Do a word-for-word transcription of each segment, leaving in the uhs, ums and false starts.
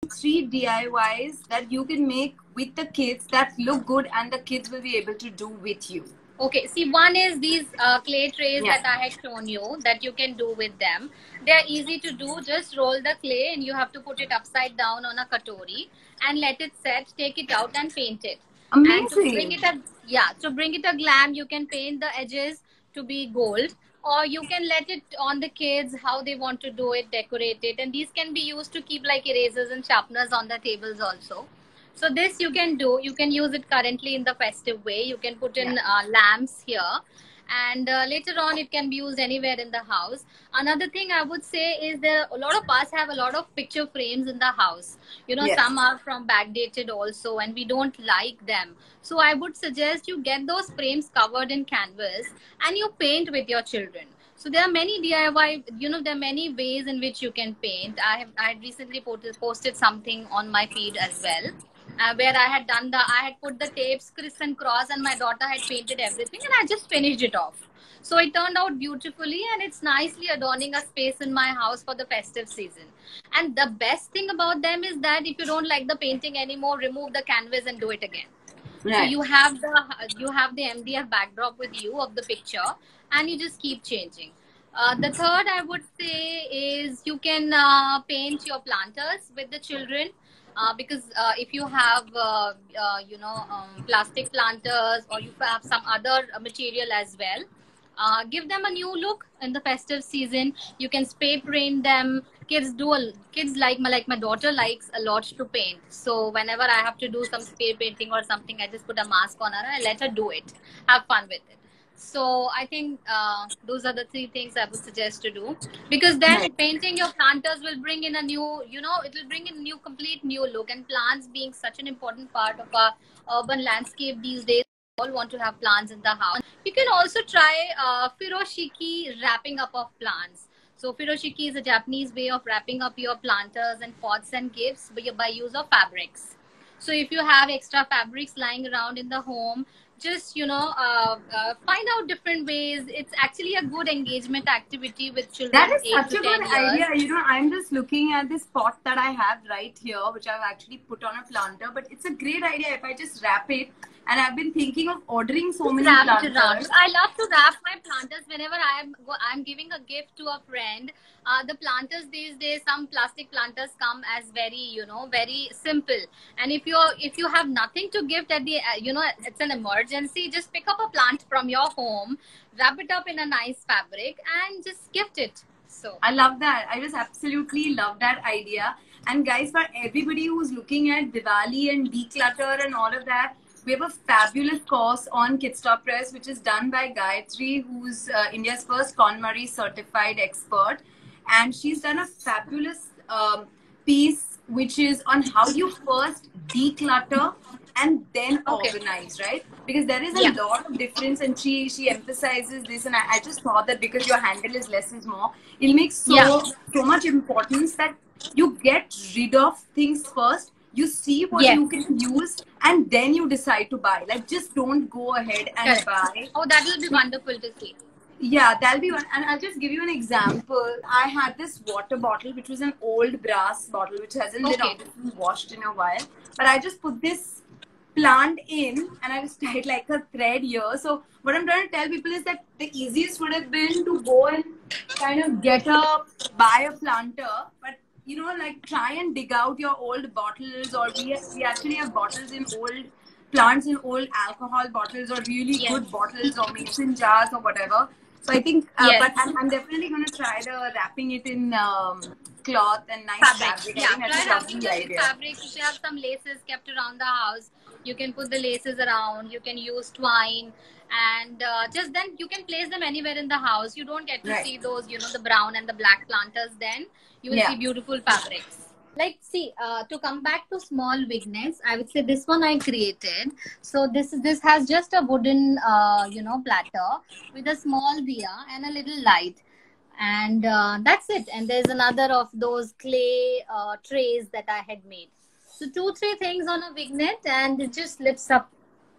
three D I Ys that you can make with the kids that look good and the kids will be able to do with you. Okay, see, one is these uh, clay trays Yeah. that I had shown you that you can do with them. They're easy to do. Just roll the clay and you have to put it upside down on a katori and let it set, take it out and paint it. Amazing. And to bring it a, yeah, to bring it a glam, you can paint the edges to be gold, or you can let it on the kids how they want to do it, decorate it. And these can be used to keep like erasers and sharpeners on the tables also. So this you can do. You can use it currently in the festive way. You can put in uh, lamps here. And uh, later on, it can be used anywhere in the house. Another thing I would say is there a lot of us have a lot of picture frames in the house. You know, Yes. some are from backdated also, and we don't like them. So I would suggest you get those frames covered in canvas and you paint with your children. So there are many D I Y, you know, there are many ways in which you can paint. I have I had recently posted, posted something on my feed as well. Uh, where I had done the, I had put the tapes criss and cross, and my daughter had painted everything, and I just finished it off. So it turned out beautifully, and it's nicely adorning a space in my house for the festive season. And the best thing about them is that if you don't like the painting anymore, remove the canvas and do it again. Right. So you have the you have the M D F backdrop with you of the picture, and you just keep changing. Uh, the third I would say is you can uh, paint your planters with the children. Uh, because uh, if you have, uh, uh, you know, um, plastic planters, or you have some other material as well, uh, give them a new look in the festive season. You can spray paint them. Kids do a, kids like my like my daughter likes a lot to paint. So whenever I have to do some spray painting or something, I just put a mask on her and I let her do it. Have fun with it. So I think uh, those are the three things I would suggest to do, because then Right. painting your planters will bring in a new, you know, it will bring in a new, complete new look. And plants being such an important part of our urban landscape these days, all want to have plants in the house. You can also try uh, furoshiki wrapping up of plants. So furoshiki is a Japanese way of wrapping up your planters and pots and gifts by, by use of fabrics. So if you have extra fabrics lying around in the home, just, you know, uh, uh, find out different ways. It's actually a good engagement activity with children. That is eight such to a ten good years. idea. You know, I'm just looking at this pot that I have right here, which I've actually put on a planter. But it's a great idea if I just wrap it. And I've been thinking of ordering so many Wrap planters. it around. I love to wrap my planters whenever I'm I'm giving a gift to a friend. Uh, the planters these days, some plastic planters come as very, you know, very simple. And if you if you have nothing to gift at the, uh, you know, it's an emergency, just pick up a plant from your home, wrap it up in a nice fabric, and just gift it. So I love that. I just absolutely love that idea. And guys, for everybody who's looking at Diwali and declutter and all of that, we have a fabulous course on Kidstop Press, which is done by Gayatri, who's uh, India's first KonMari certified expert. And she's done a fabulous um, piece, which is on how you first declutter and then Okay. organize, right? Because there is a Yeah. lot of difference, and she she emphasizes this, and I, I just thought that because your handle is less is more, it'll make so Yeah. so much importance that you get rid of things first. You see what Yes. you can use, and then you decide to buy. Like, just don't go ahead and Correct. buy. Oh, that will be wonderful to see. Yeah, that'll be one. And I'll just give you an example. I had this water bottle, which was an old brass bottle, which hasn't been Okay. obviously washed in a while. But I just put this plant in, and I just tied like a thread here. So what I'm trying to tell people is that the easiest would have been to go and kind of get a, buy a planter, but you know, like try and dig out your old bottles, or we, we actually have bottles in old plants in old alcohol bottles, or really Yes. good bottles, or mason jars, or whatever. So I think, uh, Yes. but I'm, I'm definitely going to try the wrapping it in um, cloth and nice Fabric. fabric. I Yeah, think try that's a wrapping lovely it in idea. fabric. If you have some laces kept around the house, you can put the laces around. You can use twine, and uh, just then you can place them anywhere in the house. You don't get to Right. see those, you know, the brown and the black planters. Then you will Yeah. see beautiful fabrics. Like, see, uh, to come back to small wignets, I would say this one I created. So this this has just a wooden, uh, you know, platter with a small diya and a little light. And uh, that's it. And there's another of those clay uh, trays that I had made. So two, three things on a vignette, and it just lifts up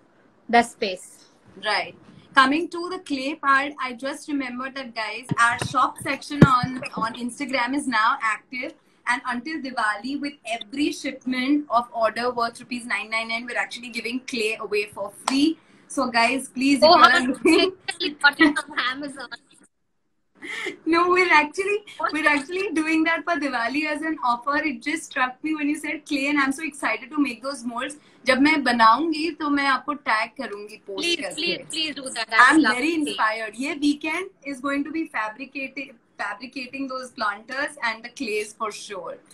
the space. Right. Coming to the clay part, I just remembered that, guys, our shop section on, on Instagram is now active. And until Diwali, with every shipment of order worth rupees nine ninety-nine, we're actually giving clay away for free. So guys, please, if Oh, you how are looking, got it from Amazon. no, we're actually we're actually doing that for Diwali as an offer. It just struck me when you said clay, and I'm so excited to make those molds. जब मैं बनाऊंगी तो मैं आपको tag करूंगी post Please, करके. please, please do that. I I'm would love very to see. inspired. ये weekend is going to be fabricating fabricating those planters and the clays for sure.